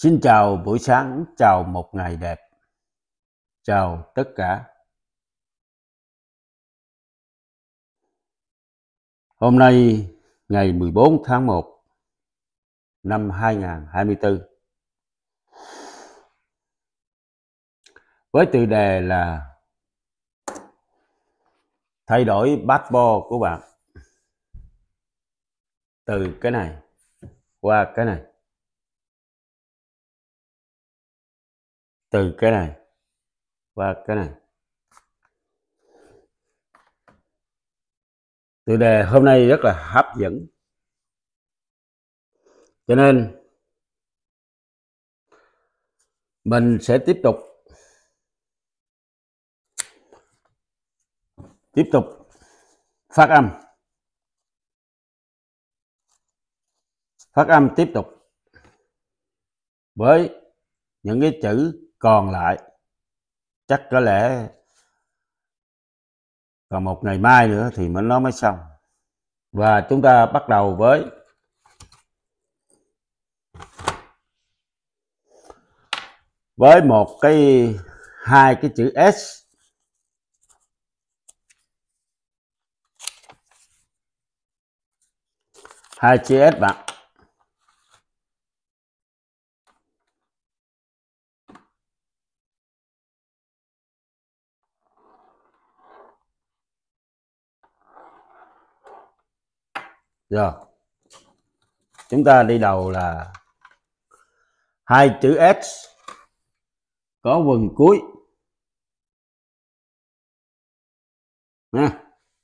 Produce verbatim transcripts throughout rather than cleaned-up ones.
Xin chào buổi sáng, chào một ngày đẹp, chào tất cả. Hôm nay ngày mười bốn tháng một năm hai nghìn không trăm hai mươi tư với tiêu đề là thay đổi passport của bạn từ cái này qua cái này, từ cái này qua cái này. Tiêu đề hôm nay rất là hấp dẫn, cho nên mình sẽ tiếp tục tiếp tục phát âm phát âm tiếp tục với những cái chữ còn lại. Chắc có lẽ còn một ngày mai nữa thì mới nó mới xong. Và chúng ta bắt đầu với với một cái hai cái chữ S. Hai chữ S bạn. Rồi. Chúng ta đi đầu là hai chữ S có vần cuối. Nha.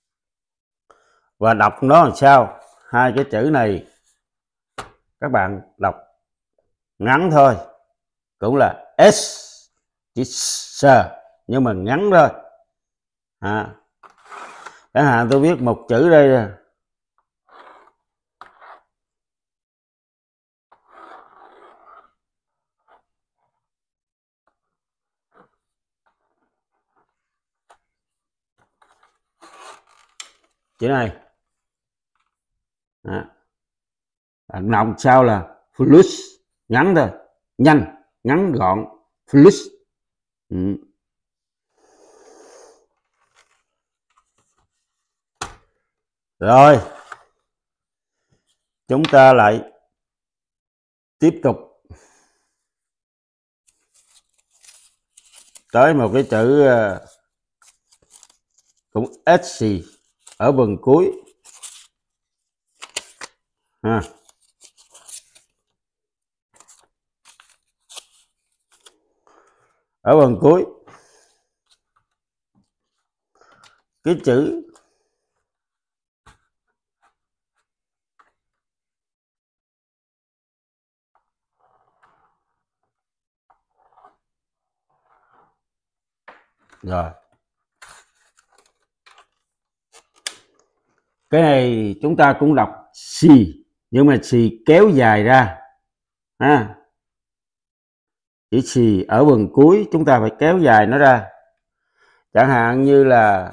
Và đọc nó làm sao? Hai cái chữ này các bạn đọc ngắn thôi, cũng là S, chữ S nhưng mà ngắn thôi. À, chẳng hạn tôi viết một chữ đây, chữ này. À, đọc sao là flush, ngắn thôi, nhanh, ngắn gọn, flush. Ừ. Rồi chúng ta lại tiếp tục tới một cái chữ cũng S ở vần cuối. À. Ở vần cuối cái chữ rồi, cái này chúng ta cũng đọc xì nhưng mà xì kéo dài ra. À, chữ xì ở vần cuối chúng ta phải kéo dài nó ra, chẳng hạn như là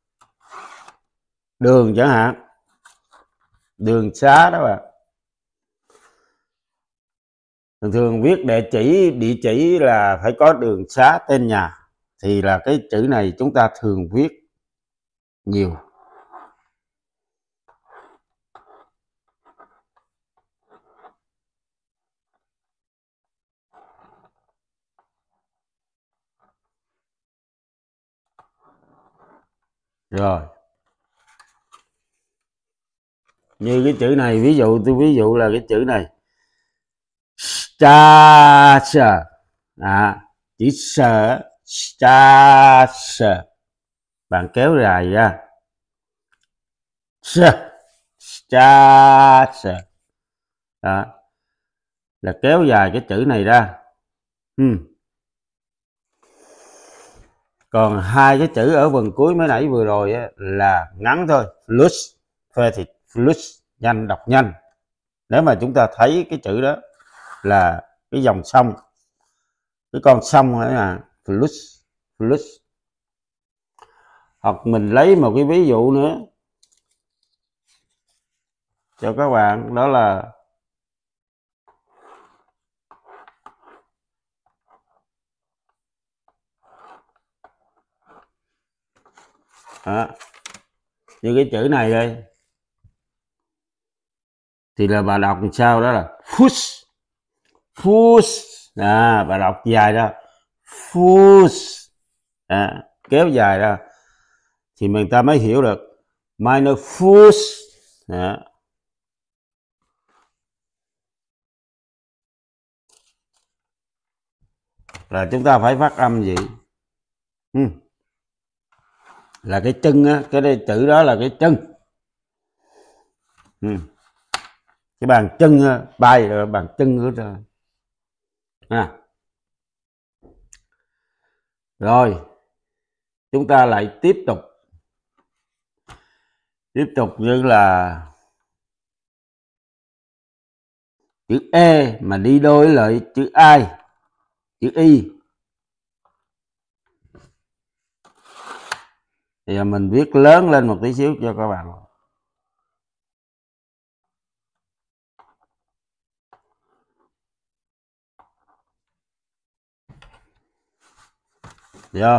đường, chẳng hạn đường xá đó bạn. Thường thường viết địa chỉ địa chỉ là phải có đường xá tên nhà, thì là cái chữ này chúng ta thường viết nhiều. Rồi như cái chữ này, ví dụ tôi ví dụ là cái chữ này stars, à, chữ sờ stars, bạn kéo dài ra stars, đó là kéo dài cái chữ này ra. Hmm. Còn hai cái chữ ở vần cuối mới nãy vừa rồi á, là ngắn thôi, flush, phê thì flush, nhanh, đọc nhanh. Nếu mà chúng ta thấy cái chữ đó là cái dòng sông, cái con sông ấy là flush, flush. Hoặc mình lấy một cái ví dụ nữa cho các bạn, đó là Đó. Như cái chữ này đây thì là bà đọc làm sao, đó là push, push, à, bà đọc dài ra push, à, kéo dài ra thì người ta mới hiểu được minor push. Đó. Là chúng ta phải phát âm gì? Ừ. Là cái chân á, cái đây chữ đó là cái chân. Ừ. Cái bàn chân bay rồi bàn chân nữa rồi. À. Rồi chúng ta lại tiếp tục tiếp tục như là chữ E mà đi đôi lại chữ I, chữ Y thì mình viết lớn lên một tí xíu cho các bạn. Được.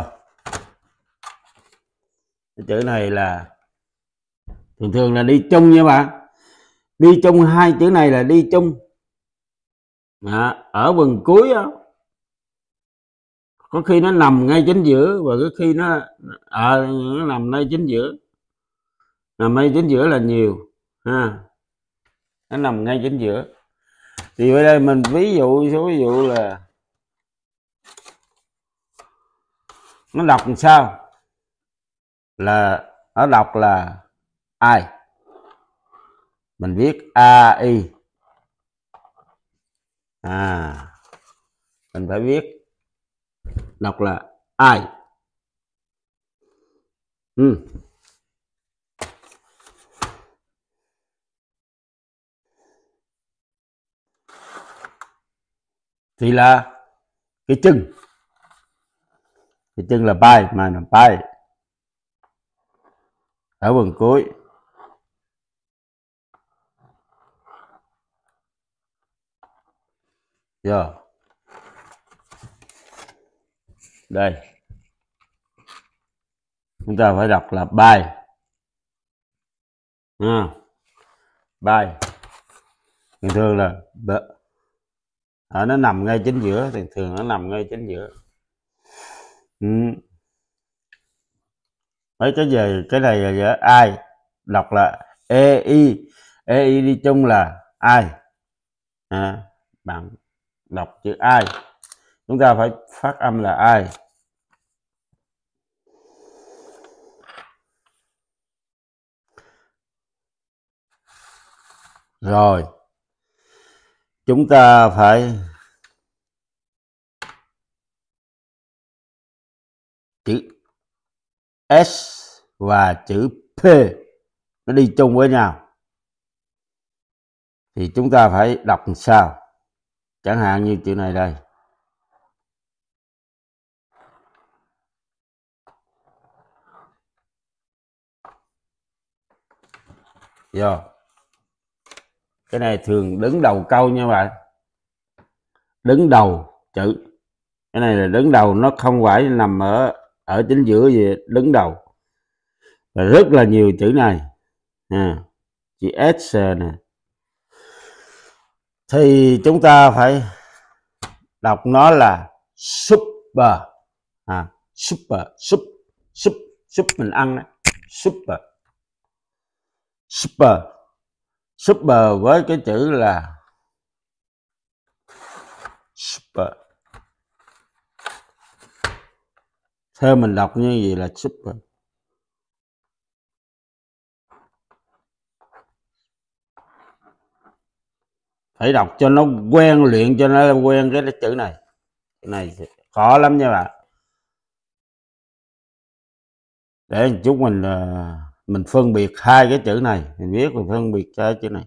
Cái chữ này là thường thường là đi chung nha bạn, đi chung hai chữ này là đi chung. À, ở phần cuối đó, có khi nó nằm ngay chính giữa và có khi nó à, nó nằm ngay chính giữa, nằm ngay chính giữa là nhiều ha, nó nằm ngay chính giữa. Thì ở đây mình ví dụ số ví dụ là nó đọc làm sao, là nó đọc là I, mình viết A I, à mình phải viết đọc là I. Ừ. Thì là cái chân, cái chân là bay mà là bay ở phần cuối. Rồi đây chúng ta phải đọc là bay, à, bay thường thường là ở nó nằm ngay chính giữa, thường thường nó nằm ngay chính giữa. Ừ. Mấy cái về cái này là giờ ai đọc là E I, E I đi chung là ai, à, bạn đọc chữ ai, chúng ta phải phát âm là ai. Rồi chúng ta phải chữ S và chữ P nó đi chung với nhau thì chúng ta phải đọc làm sao, chẳng hạn như chữ này đây, rồi cái này thường đứng đầu câu nha bạn, đứng đầu chữ, cái này là đứng đầu, nó không phải nằm ở ở chính giữa gì, đứng đầu. Và rất là nhiều chữ này, à, chữ S nè, thì chúng ta phải đọc nó là super, à, super, sup, sup, sup mình ăn đó, super, super, super với cái chữ là super, theo mình đọc như vậy là super. Phải đọc cho nó quen, luyện cho nó quen cái chữ này, cái này khó lắm nha bạn. Để chút mình mình phân biệt hai cái chữ này, mình viết mình phân biệt hai chữ này.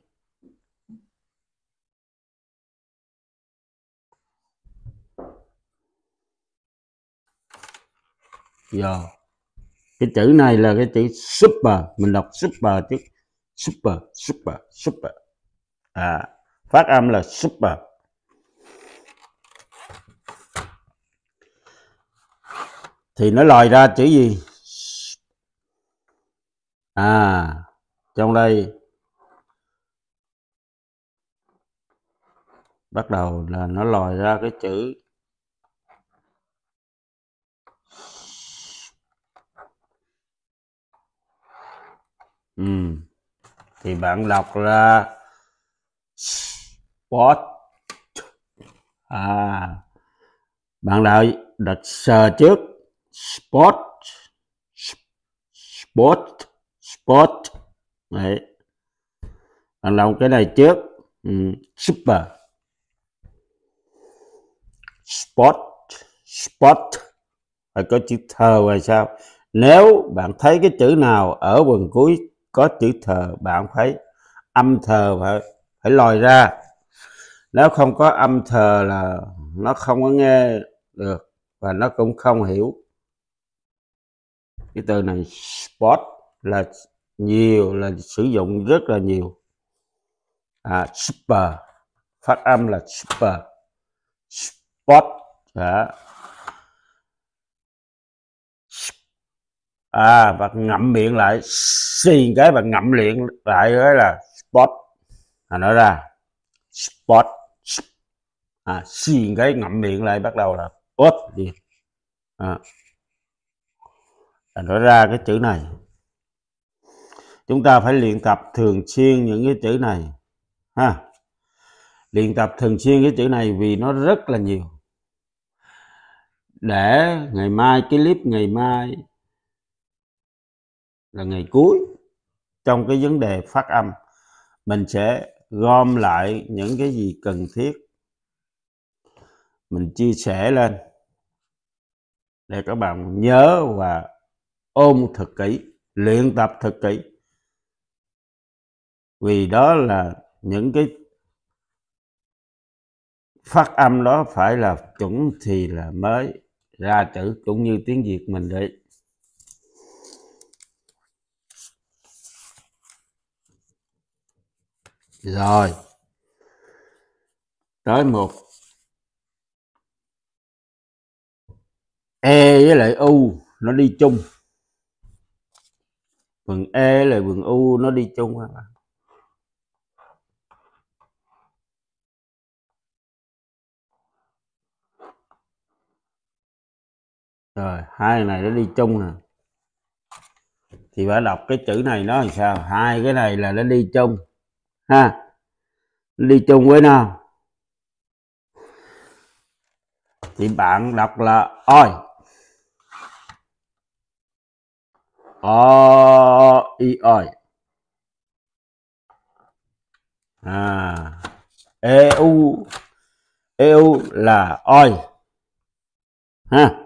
Giờ cái chữ này là cái chữ super, mình đọc super chứ, super, super, super, à, phát âm là super. Thì nó lòi ra chữ gì? Trong đây bắt đầu là nó lòi ra cái chữ ừ. Thì bạn đọc ra sport. À, bạn đợi đặt sờ trước sport sport sport đấy, bạn đọc cái này trước ừ. Super sport sport phải có chữ thờ ngoài sao. Nếu bạn thấy cái chữ nào ở phần cuối có chữ thờ, bạn phải âm thờ phải phải lòi ra. Nếu không có âm thờ là nó không có nghe được và nó cũng không hiểu. Cái từ này sport là nhiều, là sử dụng rất là nhiều. À, super phát âm là super sport đó. À, bạn ngậm miệng lại xì cái, bạn ngậm miệng lại đó là sport. À, nói ra sport. À, xì cái ngậm miệng lại bắt đầu là sport gì. À, nói ra cái chữ này. Chúng ta phải luyện tập thường xuyên những cái chữ này ha. Luyện tập thường xuyên cái chữ này vì nó rất là nhiều. Để ngày mai, cái clip ngày mai là ngày cuối trong cái vấn đề phát âm, mình sẽ gom lại những cái gì cần thiết, mình chia sẻ lên để các bạn nhớ và ôm thật kỹ, luyện tập thật kỹ. Vì đó là những cái phát âm đó phải là chuẩn thì là mới ra chữ, cũng như tiếng Việt mình đấy. Rồi tới một E với lại U nó đi chung. Phần E là phần U nó đi chung. Rồi hai này nó đi chung nè. Thì phải đọc cái chữ này nó làm sao? Hai cái này là nó đi chung ha. Nó đi chung với nào? Thì bạn đọc là oi. O i oi. À, e u e u là oi ha.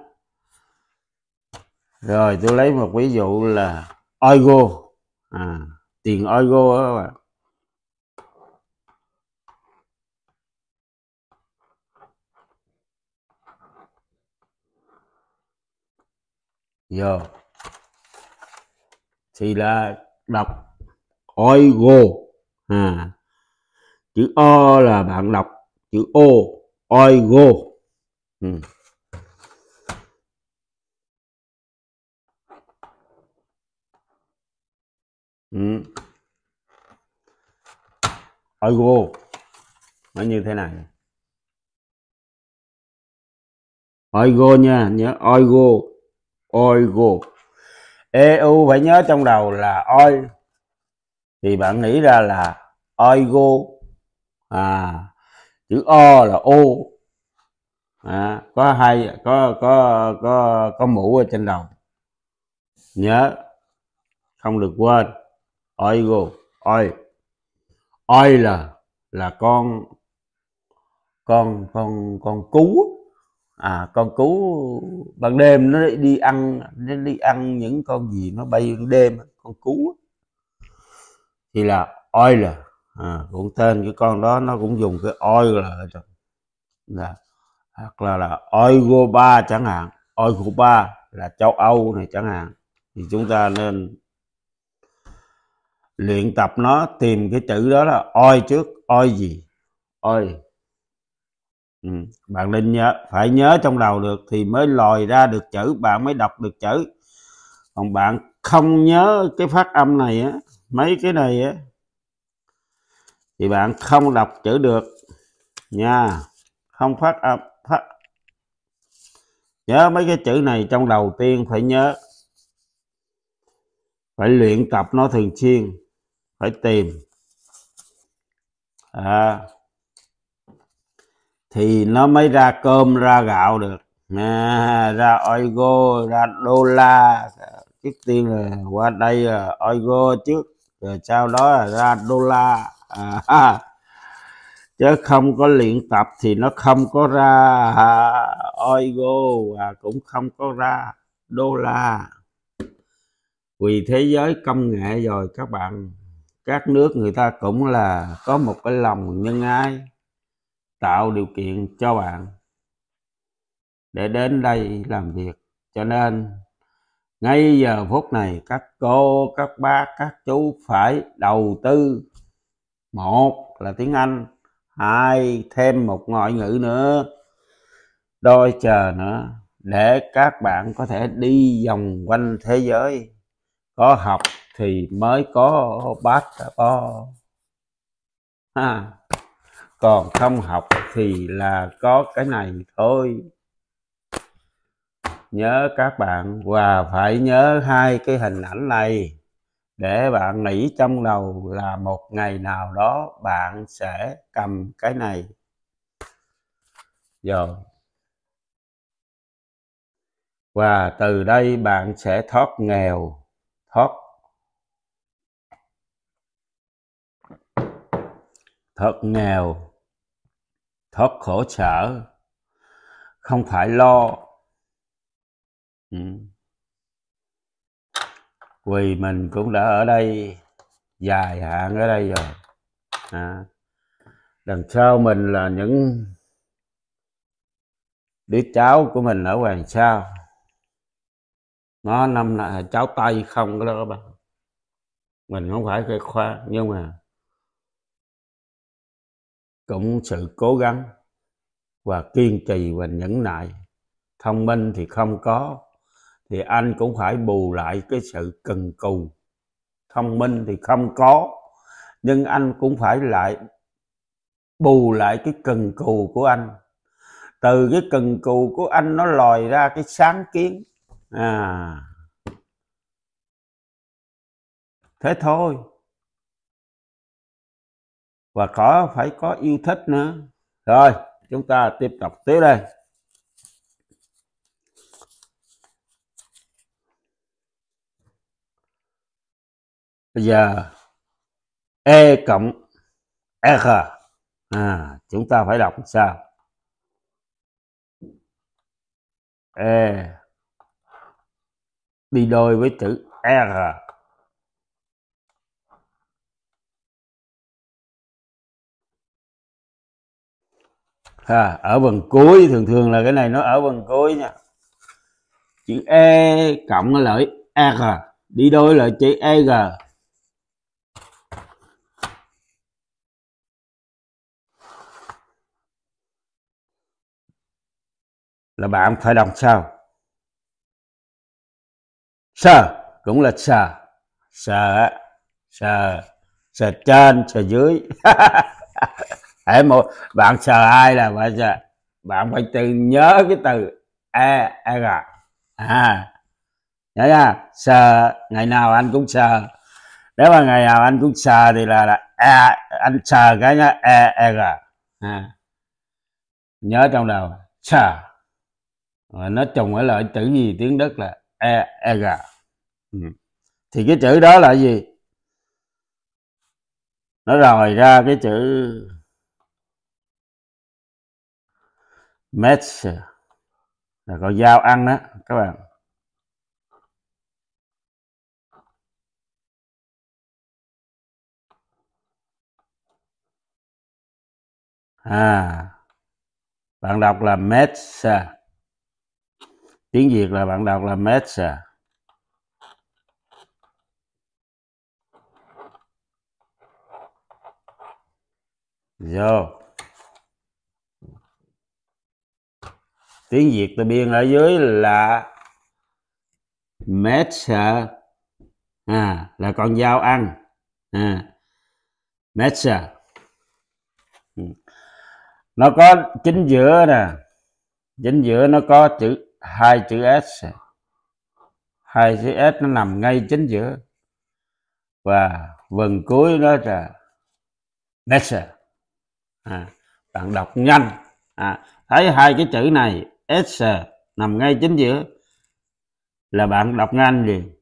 Rồi tôi lấy một ví dụ là oigo. À, tiền oigo đó các bạn. Giờ thì là đọc oigo. À, chữ O là bạn đọc chữ O, oigo. Ừ. Ừ. Oigo nó như thế này. Oigo nha, nhớ oigo, oigo. e u phải nhớ trong đầu là oi, thì bạn nghĩ ra là oigo. À, chữ O là O. À, có hai có có có có mũ ở trên đầu. Nhớ không được quên. Oigo, oi. Oi là là con con con con cú. À, con cú ban đêm nó đi ăn, nó đi ăn những con gì nó bay ban đêm, con cú thì là oi là à, cũng tên cái con đó nó cũng dùng cái oi là, là hoặc là là oigo ba chẳng hạn. Oigo ba là châu Âu này chẳng hạn. Thì chúng ta nên luyện tập nó, tìm cái chữ đó là oi trước. Oi gì? Oi. Ừ. Bạn nên nhớ, phải nhớ trong đầu được thì mới lòi ra được chữ, bạn mới đọc được chữ. Còn bạn không nhớ cái phát âm này á mấy cái này á thì bạn không đọc chữ được nha, không phát âm phát. Nhớ mấy cái chữ này trong đầu tiên phải nhớ, phải luyện tập nó thường xuyên, phải tìm à, thì nó mới ra cơm ra gạo được. À, ra euro, ra đô la. Trước tiên là qua đây là euro trước, rồi sau đó là ra đô la. À, chứ không có luyện tập thì nó không có ra euro và cũng không có ra đô la. Vì thế giới công nghệ rồi các bạn, các nước người ta cũng là có một cái lòng nhân ái, tạo điều kiện cho bạn để đến đây làm việc. Cho nên ngay giờ phút này các cô, các bác, các chú phải đầu tư, một là tiếng Anh, hai thêm một ngoại ngữ nữa, đôi chờ nữa, để các bạn có thể đi vòng quanh thế giới. Có học thì mới có passport ha, còn không học thì là có cái này thôi. Nhớ các bạn, và phải nhớ hai cái hình ảnh này để bạn nghĩ trong đầu là một ngày nào đó bạn sẽ cầm cái này rồi, và từ đây bạn sẽ thoát nghèo, thoát thoát nghèo, thoát khổ sở, không phải lo. Ừ. Vì mình cũng đã ở đây dài hạn ở đây rồi. À, đằng sau mình là những đứa cháu của mình ở Hoàng Sa, nó năm là cháu Tây không có đó các bạn. Mình không phải cái khoa, nhưng mà cũng sự cố gắng và kiên trì và nhẫn nại. Thông minh thì không có, thì anh cũng phải bù lại cái sự cần cù. Thông minh thì không có, nhưng anh cũng phải lại bù lại cái cần cù của anh. Từ cái cần cù của anh nó lòi ra cái sáng kiến. À, thế thôi. Và có phải có yêu thích nữa. Rồi chúng ta tiếp tục tiếp đây. Bây giờ E cộng R, à, chúng ta phải đọc sao? E đi đôi với chữ R. À, ở phần cuối, thường thường là cái này nó ở phần cuối nha. Chữ E cộng lại R đi đôi lại chữ E G. Là bạn phải đọc sao? Sờ cũng là sờ, sờ sờ sờ trên sờ dưới. Hãy một bạn sờ ai là bạn sờ, bạn phải từ nhớ cái từ E R. À, nhớ nha, sờ ngày nào anh cũng sờ. Nếu mà ngày nào anh cũng sờ thì là, là E, anh sờ cái nhá, E R. À, nhớ trong đầu sờ, nó trùng với lại chữ gì tiếng Đức là E R. Ừ. Thì cái chữ đó là gì? Nó rồi ra cái chữ match, là con dao ăn đó các bạn. À, bạn đọc là match, tiếng Việt là bạn đọc là match. Vô tiếng Việt từ biên ở dưới là match, à, là con dao ăn. À, Mesa. Nó có chính giữa nè, chính giữa nó có chữ hai chữ S, hai chữ S nó nằm ngay chính giữa, và vần cuối đó là Mesa. À, bạn đọc nhanh, à, thấy hai cái chữ này S nằm ngay chính giữa là bạn đọc nhanh liền.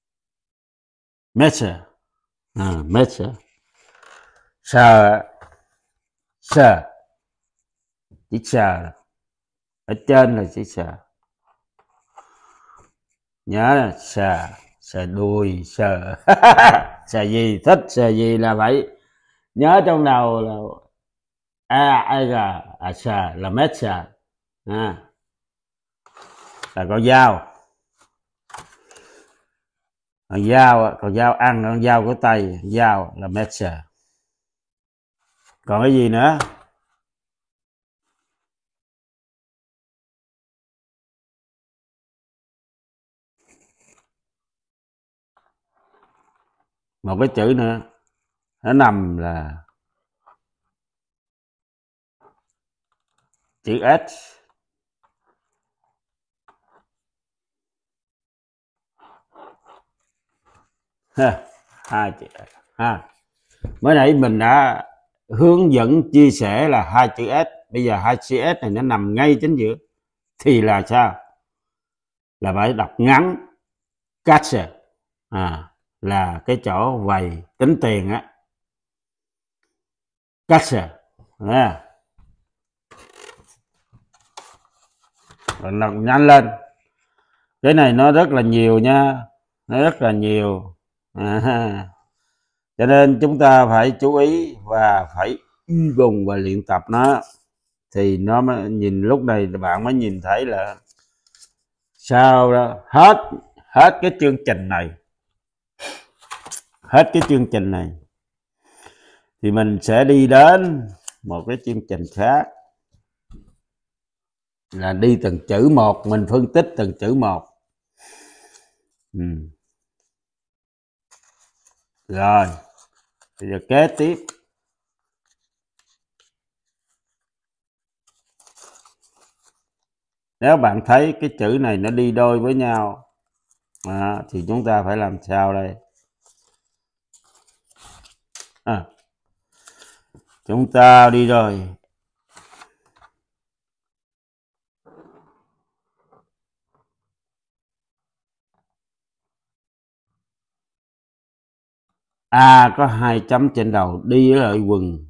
Mesa. À, Mesa. Sờ, sờ, chữ sờ ở trên là chữ sờ, nhớ là sờ, sờ đùi, sờ sờ gì, thích sờ gì là phải nhớ trong đầu là a a g à, sờ là mét sờ, à, là con dao, con dao, con dao ăn, con dao của tay, dao là mét sờ. Còn cái gì nữa? Một cái chữ nữa nó nằm là chữ S. Ha, hai chữ S. Ha, mới nãy mình đã hướng dẫn chia sẻ là hai chữ S, bây giờ hai chữ S này nó nằm ngay chính giữa thì là sao? Là phải đọc ngắn cash, à, là cái chỗ vầy tính tiền á, cash, à, rồi đọc nhanh lên. Cái này nó rất là nhiều nha, nó rất là nhiều, à, cho nên chúng ta phải chú ý và phải y vùng và luyện tập nó, thì nó mới nhìn, lúc này bạn mới nhìn thấy là sau đó hết hết cái chương trình này, hết cái chương trình này thì mình sẽ đi đến một cái chương trình khác, là đi từng chữ một, mình phân tích từng chữ một. Ừ. Rồi bây giờ kế tiếp, nếu bạn thấy cái chữ này nó đi đôi với nhau, à, thì chúng ta phải làm sao đây? À, chúng ta đi rồi. A có hai chấm trên đầu, đi với lại quần,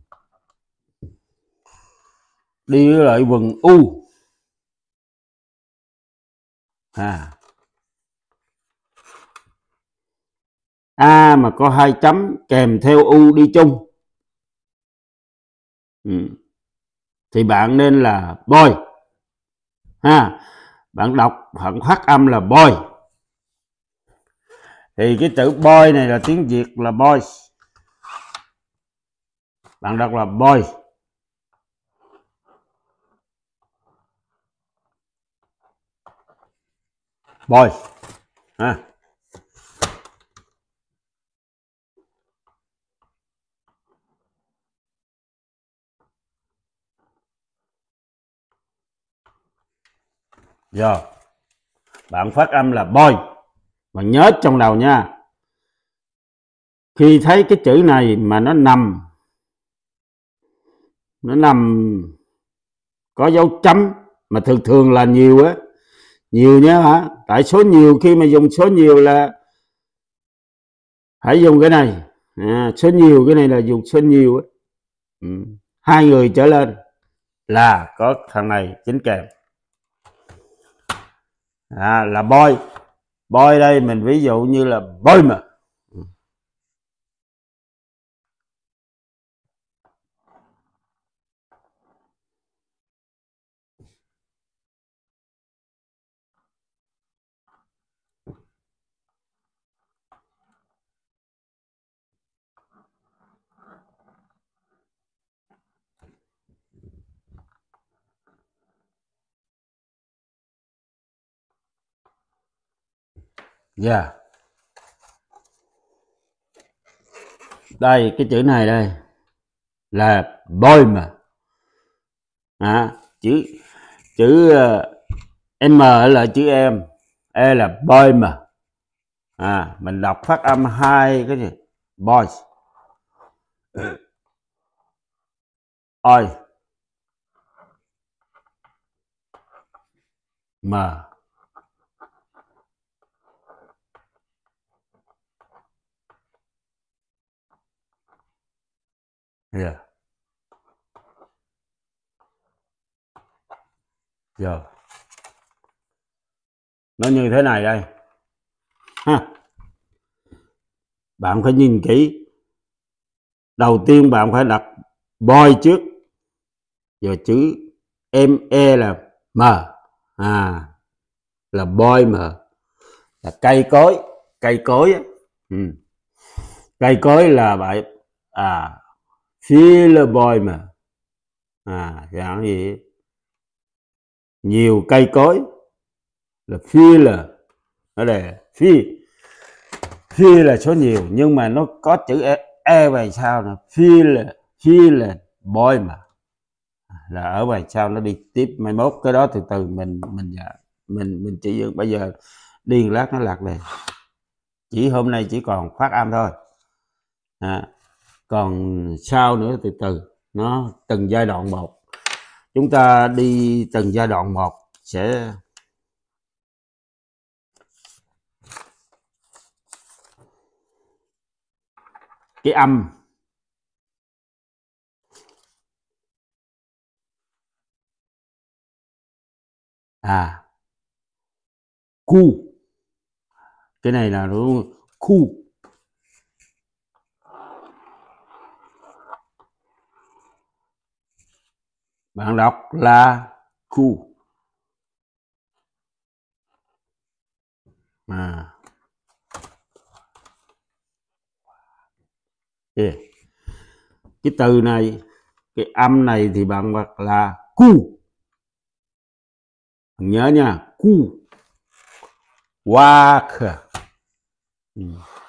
đi với lại quần U. À, A mà có hai chấm kèm theo U đi chung, ừ, thì bạn nên là boy, ha, bạn đọc bạn phát âm là boy, thì cái chữ boy này là tiếng Việt là boys, bạn đọc là boy, boy, ha. Rồi bạn phát âm là boy, bạn nhớ trong đầu nha, khi thấy cái chữ này mà nó nằm nó nằm có dấu chấm mà thường thường là nhiều á, nhiều nhé hả, tại số nhiều, khi mà dùng số nhiều là hãy dùng cái này, à, số nhiều, cái này là dùng số nhiều á, ừ, hai người trở lên là có thằng này chính kèm, à, là boy. Boy đây mình ví dụ như là boy mà. Yeah. Đây cái chữ này đây là Bäume. À, chữ chữ uh, M là chữ em, E là Bäume. À, mình đọc phát âm hai cái gì? Boys. Oi. M. Yeah. Rồi. Nó như thế này đây. Ha. Bạn phải nhìn kỹ. Đầu tiên bạn phải đặt boy trước. Rồi chữ M E là M. À, là boy M. Là cây cối, cây cối á. Ừ. Cây cối là vậy. À, viele Bäume. À, dạng gì? Nhiều cây cối là viele. Ở đây phi phi là số nhiều, nhưng mà nó có chữ e, e về sau là viele viele Bäume, là ở bài sau nó đi tiếp. Mai mốt cái đó từ từ mình mình mình mình chỉ bây giờ điền lát nó lạc đề. Chỉ hôm nay chỉ còn phát âm thôi. À, còn sau nữa từ từ nó từng giai đoạn một, chúng ta đi từng giai đoạn một sẽ cái âm. À, cu, cái này là đúng. Cu, bạn đọc là cu. À, yeah. Cái từ này, cái âm này thì bạn đọc là cu. Nhớ nha, cu. Wake. Ừ.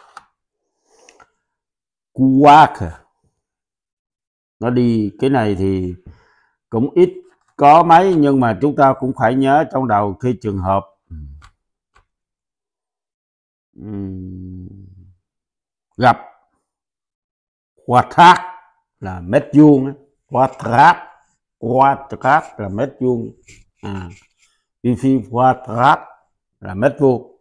Wake. Nó đi cái này thì cũng ít có mấy, nhưng mà chúng ta cũng phải nhớ trong đầu khi trường hợp um, gặp quadrat là mét vuông, quadrat quadrat là mét vuông. À, vi phi quadrat là mét vuông,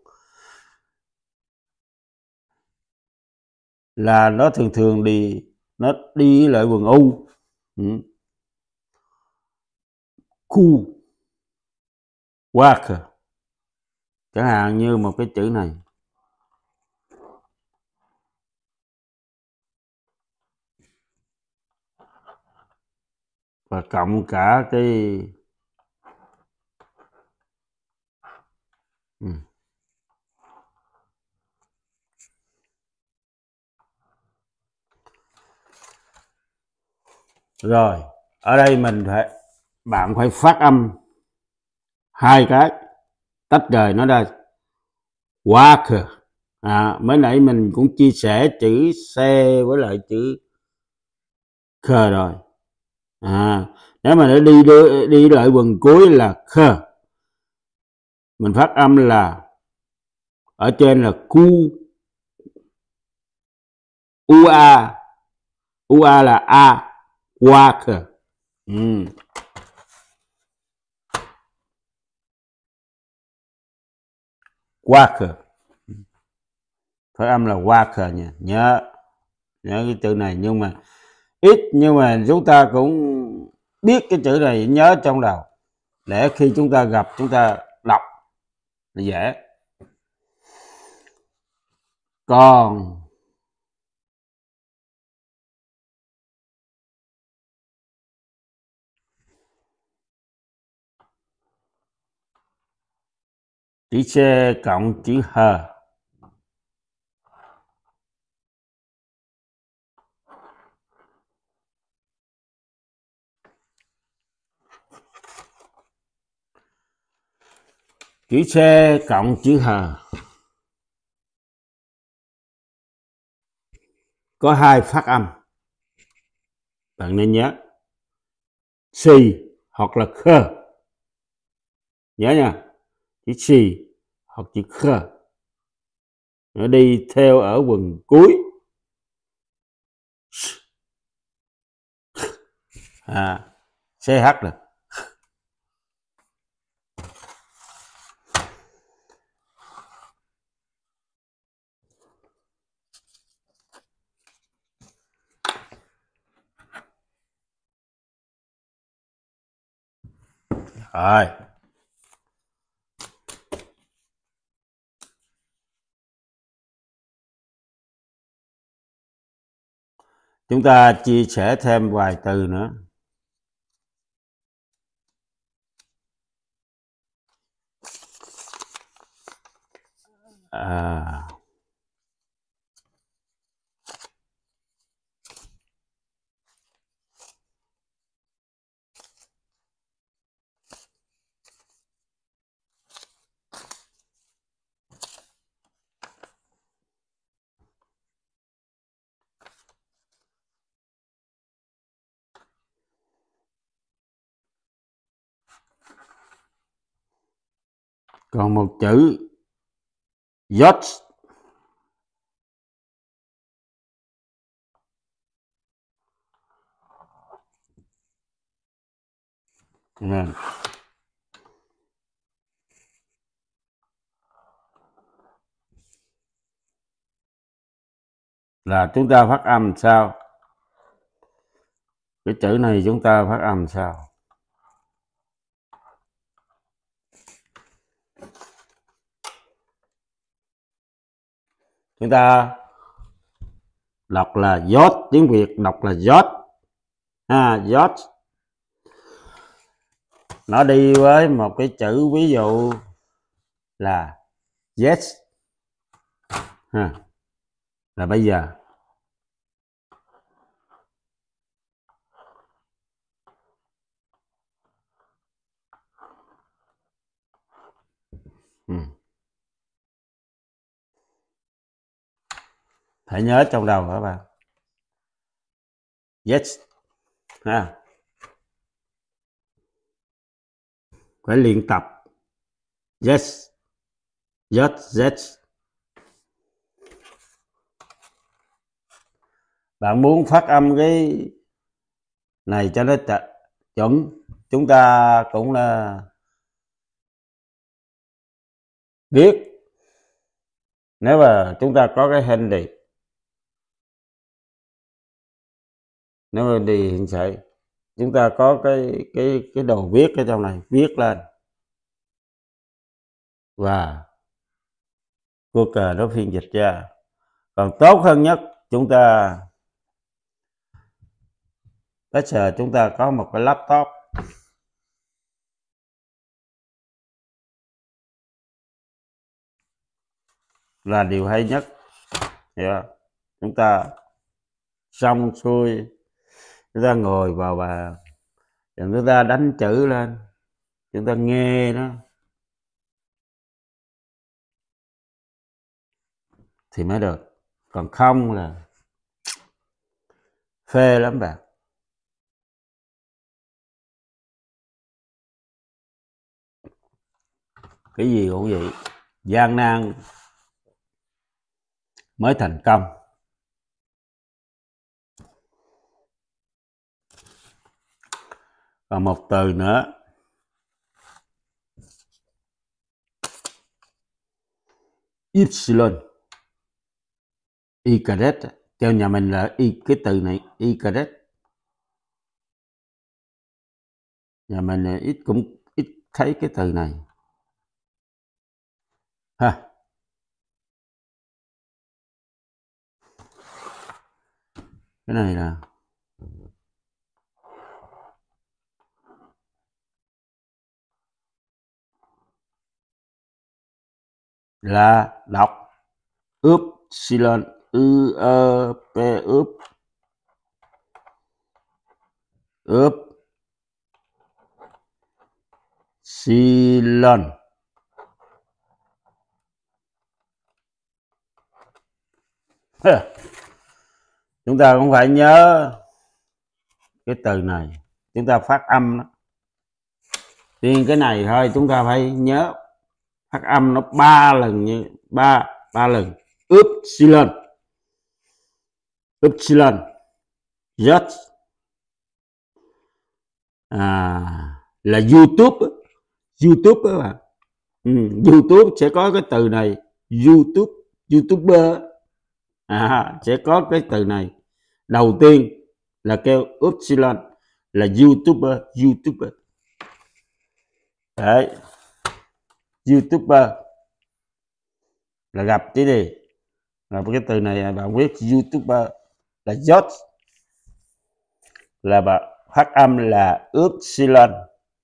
là nó thường thường đi nó đi lại vần u. Ừ. Khu work, chẳng hạn như một cái chữ này và cộng cả cái ừ. Rồi ở đây mình phải bạn phải phát âm hai cái tách rời nó ra. Work. À, mới nãy mình cũng chia sẻ chữ C với lại chữ K rồi. À, nếu mà nó đi đi, đi lại quần cuối là K, mình phát âm là ở trên là cu, ua, ua là a, work. Ừ. Work, phát âm là work nha, nhớ nhớ cái chữ này. Nhưng mà ít, nhưng mà chúng ta cũng biết cái chữ này, nhớ trong đầu để khi chúng ta gặp chúng ta đọc là dễ. Còn chữ C cộng chữ H, chữ C cộng chữ H có hai phát âm, bạn nên nhớ xì hoặc là khơ, nhớ nha, chữ xì hoặc chữ khơ, nó đi theo ở quần cuối, à, ch được. Rồi, chúng ta chia sẻ thêm vài từ nữa. À, còn một chữ yacht, yeah, là chúng ta phát âm sao? Cái chữ này chúng ta phát âm sao? Chúng ta đọc là yacht, tiếng Việt đọc là yacht, ha, yacht. Nó đi với một cái chữ ví dụ là yes, ha, là bây giờ. Ừ. Hãy nhớ trong đầu các bạn. Yes, ha, phải luyện tập. Yes, yes, yes. Bạn muốn phát âm cái này cho nó chuẩn, chúng ta cũng là viết. Nếu mà chúng ta có cái handy, nếu mà đi hiện sẽ chúng ta có cái cái cái đồ viết ở trong này, viết lên và Google nó phiên dịch ra. Còn tốt hơn nhất chúng ta bây giờ chúng ta có một cái laptop là điều hay nhất. Yeah. Chúng ta xong xuôi, chúng ta ngồi vào và chúng ta đánh chữ lên, chúng ta nghe nó thì mới được, còn không là phê lắm bạn. Cái gì cũng vậy, gian nan mới thành công. Còn một từ nữa, ypsilon, y cadet, theo nhà mình là y, cái từ này y cadet, nhà mình là ít cũng ít thấy cái từ này, ha. Cái này là là đọc ypsilon, ư ơ p ướp ướp silon. chúng ta cũng phải nhớ cái từ này, chúng ta phát âm đó. Riêng cái này thôi chúng ta phải nhớ phát âm nó ba lần, như ba ba lần. Upsilon, Upsilon, J à, là YouTube, YouTube đó bạn. Ừ, YouTube sẽ có cái từ này, YouTube, YouTuber à, sẽ có cái từ này. Đầu tiên là kêu Upsilon là YouTuber, YouTuber. Đấy, YouTuber là gặp cái gì? Là cái từ này bạn viết YouTuber là J, là bạn phát âm là Upsilon.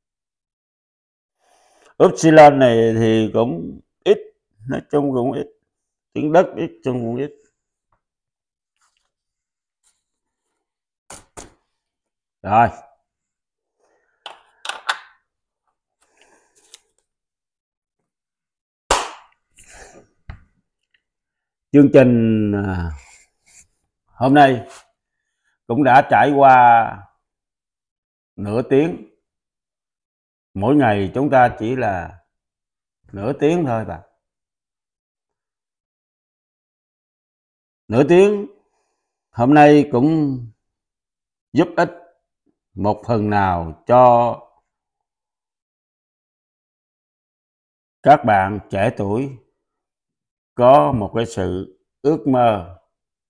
Upsilon này thì cũng ít, nói chung cũng ít, tiếng đất ít, chung cũng ít. Rồi, chương trình hôm nay cũng đã trải qua nửa tiếng. Mỗi ngày chúng ta chỉ là nửa tiếng thôi bạn. Nửa tiếng hôm nay cũng giúp ích một phần nào cho các bạn trẻ tuổi có một cái sự ước mơ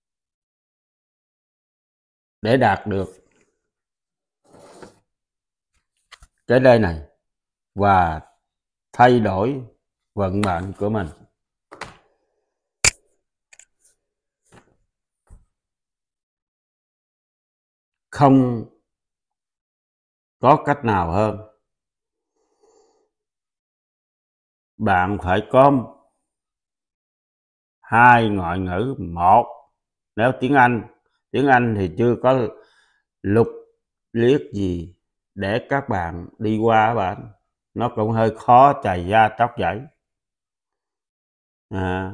để đạt được cái nơi này và thay đổi vận mệnh của mình. Không có cách nào hơn. Bạn phải có hai ngoại ngữ. Một, nếu tiếng Anh, tiếng Anh thì chưa có lục liếc gì để các bạn đi qua bạn, nó cũng hơi khó chày da tróc dãy. À,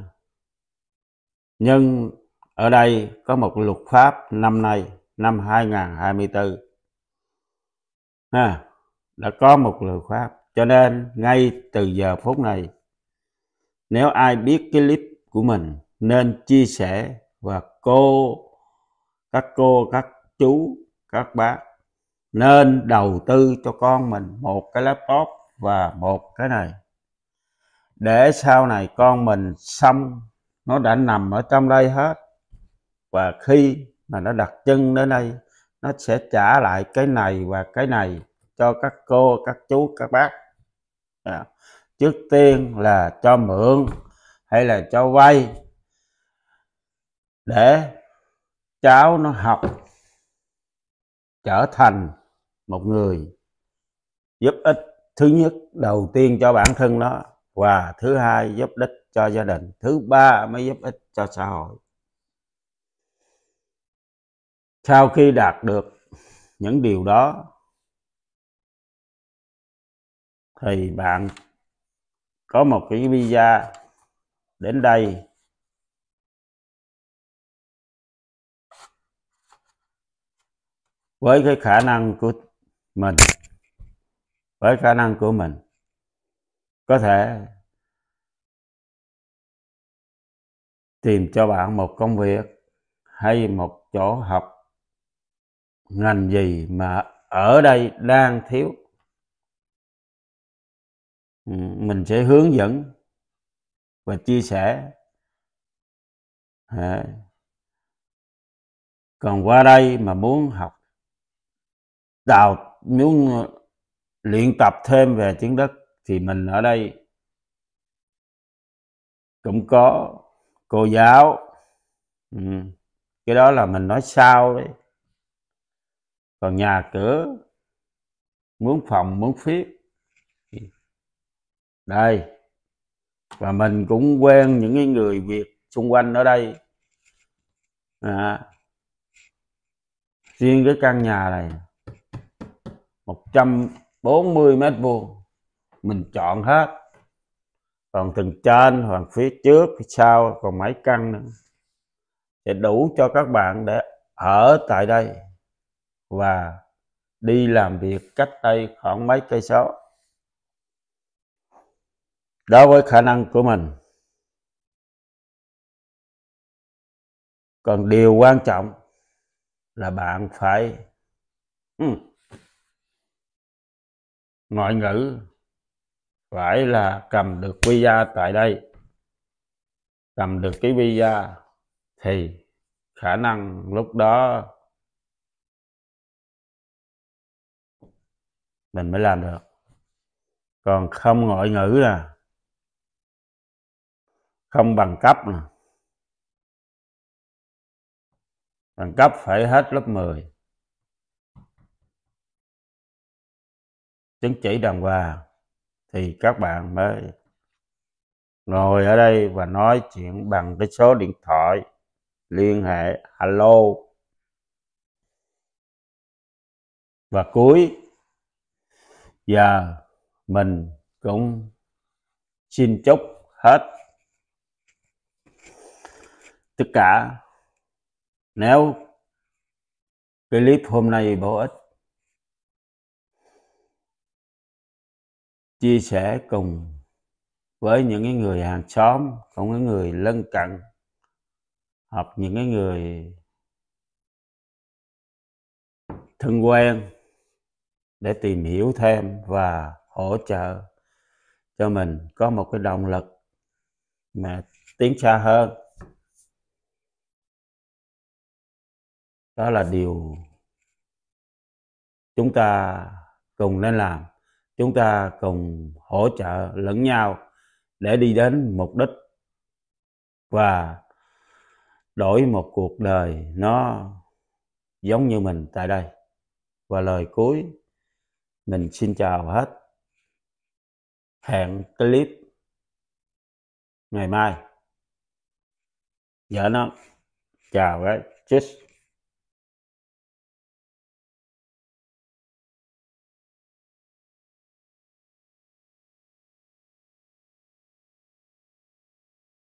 nhưng ở đây có một luật pháp năm nay, năm hai nghìn không trăm hai mươi tư, à, đã có một luật pháp, cho nên ngay từ giờ phút này, nếu ai biết cái clip của mình nên chia sẻ, và cô, các cô, các chú, các bác nên đầu tư cho con mình một cái laptop và một cái này, để sau này con mình xong nó đã nằm ở trong đây hết, và khi mà nó đặt chân đến đây nó sẽ trả lại cái này và cái này cho các cô, các chú, các bác. À, trước tiên là cho mượn hay là cho vay để cháu nó học trở thành một người giúp ích, thứ nhất đầu tiên cho bản thân nó, và thứ hai giúp ích cho gia đình, thứ ba mới giúp ích cho xã hội. Sau khi đạt được những điều đó thì bạn có một cái visa đến đây với cái khả năng của mình, với khả năng của mình có thể tìm cho bạn một công việc hay một chỗ học ngành gì mà ở đây đang thiếu. Mình sẽ hướng dẫn và chia sẻ. À, còn qua đây mà muốn học đào, muốn luyện tập thêm về tiếng đất thì mình ở đây cũng có cô giáo. Ừ. Cái đó là mình nói sau đấy. Còn nhà cửa, muốn phòng, muốn phiết đây, và mình cũng quen những cái người Việt xung quanh ở đây. À, riêng cái căn nhà này một trăm bốn mươi mét vuông mình chọn hết, còn tầng trên hoặc phía trước, phía sau còn mấy căn nữa, sẽ đủ cho các bạn để ở tại đây và đi làm việc cách đây khoảng mấy cây số. Đối với khả năng của mình. Còn điều quan trọng là bạn phải ừ, ngoại ngữ, phải là cầm được visa tại đây. Cầm được cái visa thì khả năng lúc đó mình mới làm được. Còn không ngoại ngữ nè, không bằng cấp nè, bằng cấp phải hết lớp mười, chứng chỉ đàng hoàng, thì các bạn mới ngồi ở đây và nói chuyện bằng cái số điện thoại, liên hệ alo. Và cuối giờ mình cũng xin chúc hết tất cả. Nếu cái clip hôm nay bổ ích, chia sẻ cùng với những cái người hàng xóm, cùng những người lân cận, hoặc những cái người thân quen để tìm hiểu thêm và hỗ trợ cho mình có một cái động lực mà tiến xa hơn. Đó là điều chúng ta cùng nên làm. Chúng ta cùng hỗ trợ lẫn nhau để đi đến mục đích và đổi một cuộc đời nó giống như mình tại đây. Và lời cuối, mình xin chào hết. Hẹn clip ngày mai. Dạ nó chào đấy. Cheers.